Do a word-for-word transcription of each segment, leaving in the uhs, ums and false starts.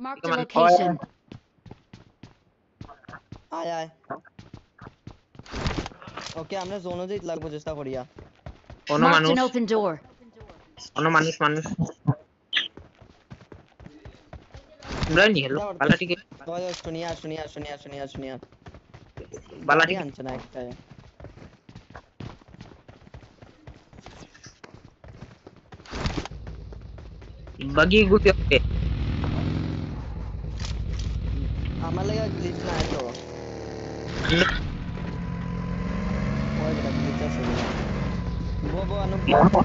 Mark the location. আয় আয় ওকে আমরা জোনে দিতে লাগবো চেষ্টা করিয়া কোন Marked মানুষ an open door. কোন মানুষ মানুষ ব্রানি হ্যালো বালা ঠিক ওই শুনিয়া শুনিয়া শুনিয়া শুনিয়া শুনিয়া বালা গাড়ি ঠিক আনছে না একটা বাগি গুতে ওকে আমার লাগা গ্লিচ না তো ওই বড় গ্লিচ আছে বো বো আনু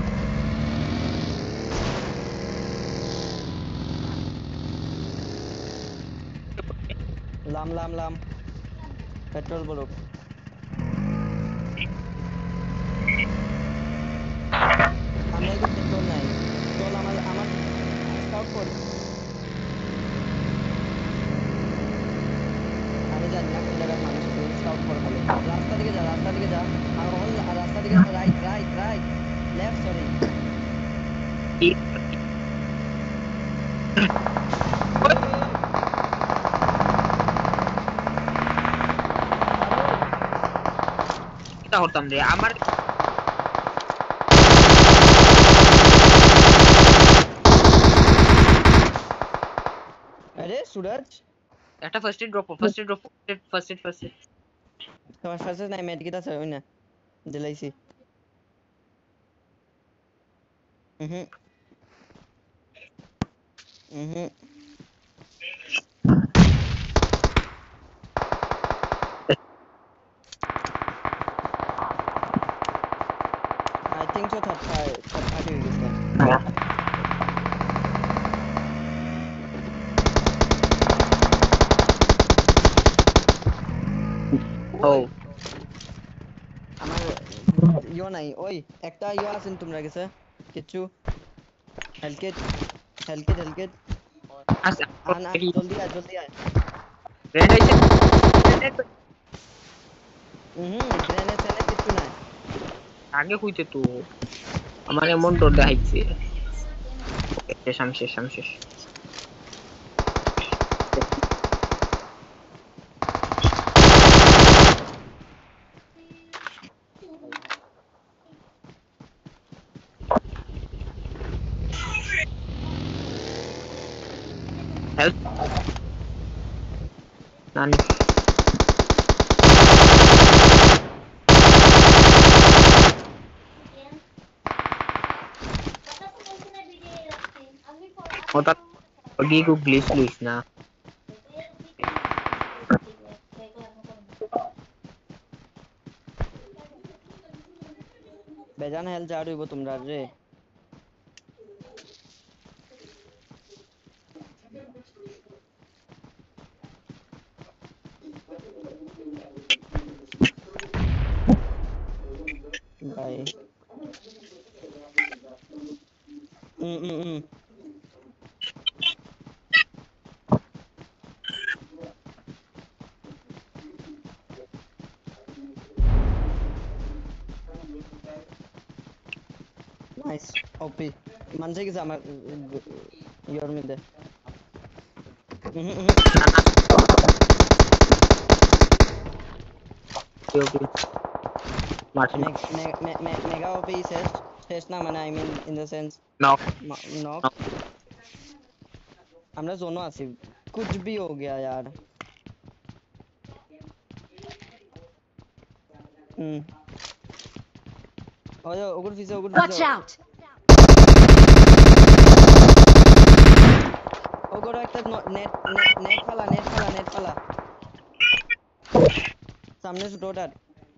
লাম লাম লাম পেট্রোল বড় আমরা একটু পেট্রোল নাই চল আমার আমার স্টার্ট কর আমি জানি না কোন জায়গায় মানুষ স্টার্ট করে বলে রাস্তা দিকে যা রাস্তা দিকে যা আর হল রাস্তা দিকে right right right left sorry কিটা করতাম রে আমার আরে সুরজ একটা first aid drop first aid drop first aid first aid তোমার ফার্স্ট নাই মেডিকেট আছে ওই না দিলাইছি হুম হুম I think so third party third party is this oh আমার ইও নাই ওই একটা ইও আছেন তোমরা কাছে কিছু হেলকেট হেলকেট হেলকেট আচ্ছা আনা জলদি আয় জলদি আয় রেড আইছে রেড হুম গ্রেনেড সেনে কিছু নাই আগে কইতে তো আমার এমন ডর দেখাইছে শেষ আমি শেষ আমি শেষ help nani ওটা ওগি গো গ্লিচ লুইস না বেজান হেল যা রইব তোমরা রে ভাই হুম হুম হুম নাইস ওপি মানছে কি আমার ইয়োর মধ্যে হুম হুম ওকে মারছি mega O P says says na মানে I mean in the sense knock knock আমরা জোনো আছি कुछ भी हो गया यार হুম ওই ওগুর পিছে ওগুর পিছে Watch out. ওগুর একটা নেট নেট ফালা নেট ফালা নেট ফালা সামনে से डॉट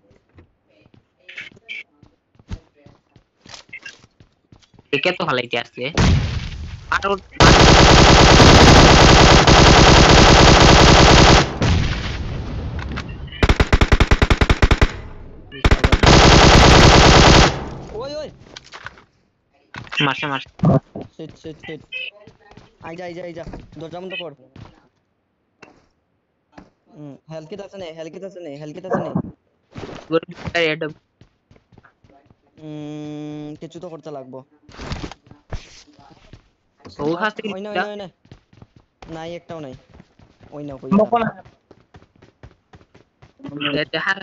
একে তো হালাইতে আসছে আর ওই ওই মারছে মারছে শিট শিট শিট আই যা আই যা আই যা দরজা বন্ধ কর হুম হেলথ কিট আছে নে হেলথ কিট আছে নে হেলথ কিট আছে নে গুড এড হুম কিছু তো করতে লাগবো ও খাস থেকে ওই না ওই না নাই একটাও নাই ওই না কই মকন এটা হার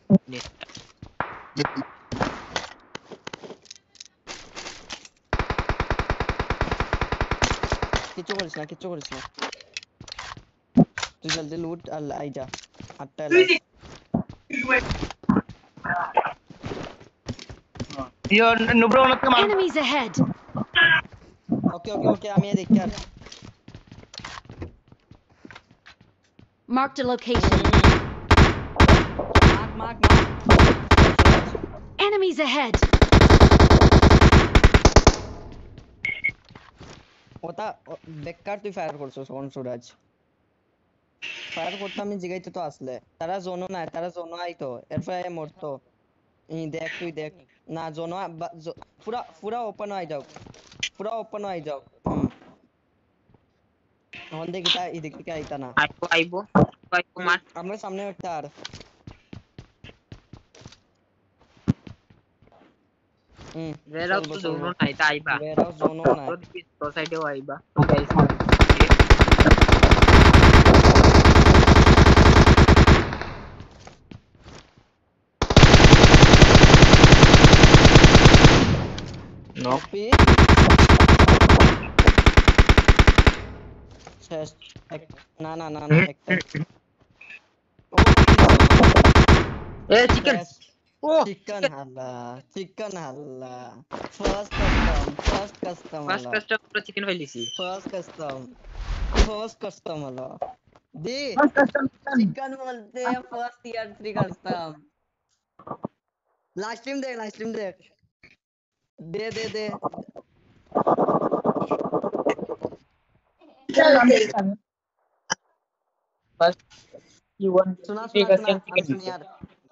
কিছু করিস না কিছু করিস না তুই জলদি লুট আর আই যা আটটা লাইফ ইয়ো নুব্রো ওনাকে মার Enemies ahead! ওকে ওকে ওকে আমি দেখি আর Marked a location. Mark mark mark Enemies ahead! ওটা বেকার তুই ফায়ার করছস কোন সুরাজ ফায়ার করতে আমি জিগাইতে তো আসলে তারা জোনও নাই তারা জোনও আইতো এরপরে মরতো এই দেখ তুই দেখ না জোনও পুরা পুরা ওপেন হয়ে যাও পুরা ওপেন হয়ে যাও হুম এখন দেখি তা এদিক থেকে আইতা না আইবো আইবো আইবো মার আমরা সামনে একটা আর হুম বেরাও তো জোনো নাই তা আইবা বেরাও জোনও নাই তো দিকে তো সাইডেও আইবা গাইস নো কপি শেষ এক না না না না একটা ও এ চিকেন শেষ ও চিকেন হাল্লা চিকেন হাল্লা first custom first custom first হাল্লা কাস্টম পুরো চিকেন ফাইলিছি ফার্স্ট কাস্টম ফার্স্ট কাস্টম হলো দি চিকেন বলতে first tier three custom last time দেখ লাস্ট টাইম দেখ দে দে দে ফার্স্ট ইউ ওয়ান্ট सुना টেক सुना আস सुना চিকেন हम सुन यार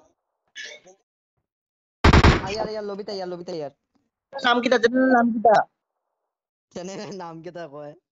आ यार यार लॉबी तैयार लॉबी तैयार নাম কিটা জানেন নাম কিটা चने नाम क्या था कोई